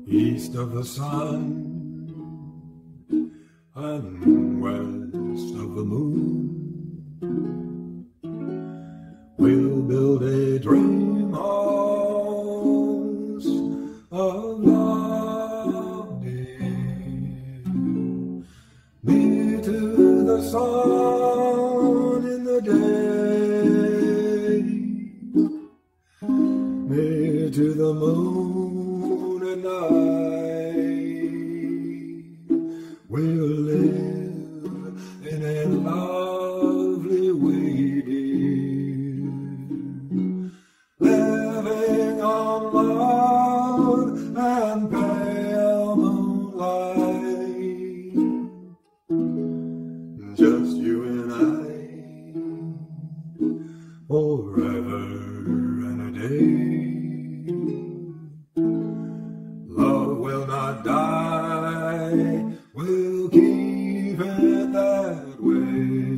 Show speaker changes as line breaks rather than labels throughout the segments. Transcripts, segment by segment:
east of the sun and west of the moon. We'll build a dream house of love, dear, near to the sun in the day, near to the moon at night. We'll live in a lovely way, dear, living on love and pale moonlight, just you and I, forever and a day. Love will not die, we'll keep it that way.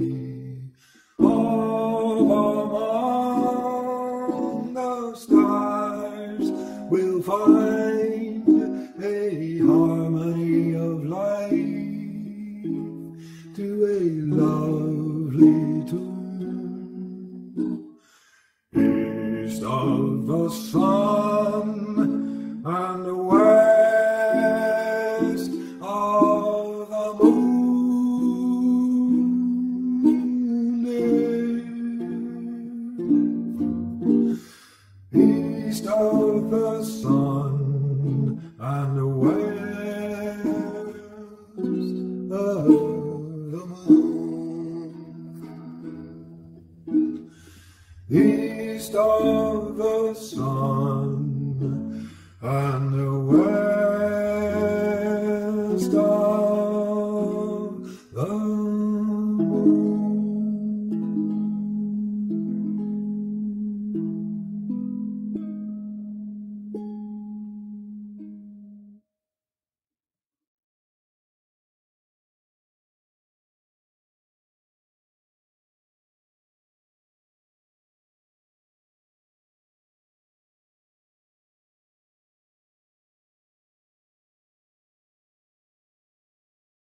All among the stars we'll find a harmony of life to a lovely tune. East of the sun and west of the moon, east of the sun and west of the moon, east of the sun and west